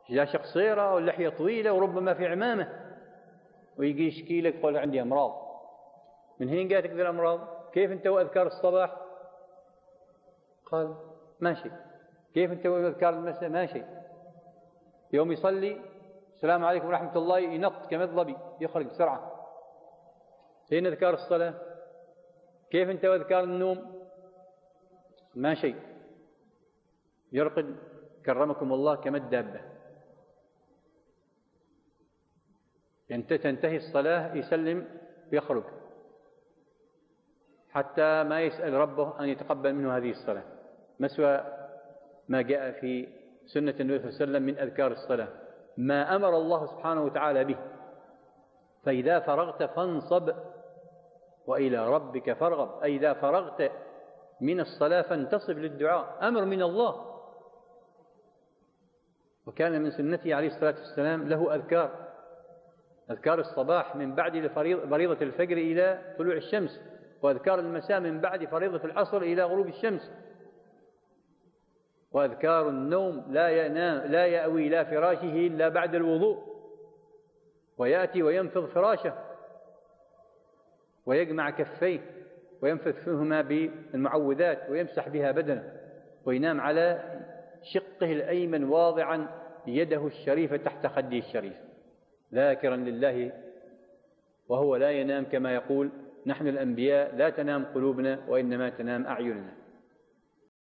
جاشة قصيرة واللحية طويلة وربما في عمامة، ويجي يشكي لك يقول عندي أمراض. من هين جاتك ذي الأمراض؟ كيف أنت وأذكار الصباح؟ قال ماشي. كيف أنت وأذكار المساء؟ ماشي. يوم يصلي السلام عليكم ورحمة الله ينط كمذبي يخرج بسرعة. هين أذكار الصلاة؟ كيف أنت وأذكار النوم؟ ما شيء، يرقد كرمكم الله كما الدابة. تنتهي الصلاة يسلم ويخرج حتى ما يسأل ربه أن يتقبل منه هذه الصلاة، مسوى ما جاء في سنة النبي صلى الله عليه وسلم من أذكار الصلاة، ما أمر الله سبحانه وتعالى به. فإذا فرغت فانصب وإلى ربك فارغب، أي إذا فرغت من الصلاة فانتصب للدعاء، أمر من الله. وكان من سنته عليه الصلاة والسلام له أذكار الصباح من بعد فريضة الفجر إلى طلوع الشمس، وأذكار المساء من بعد فريضة العصر إلى غروب الشمس، وأذكار النوم لا يأوي إلى فراشه إلا بعد الوضوء، ويأتي وينفض فراشه ويجمع كفيه وينفث فيهما بالمعوذات ويمسح بها بدنه، وينام على شقه الأيمن واضعا يده الشريفة تحت خده الشريف ذاكرا لله، وهو لا ينام كما يقول نحن الأنبياء لا تنام قلوبنا وإنما تنام أعيننا.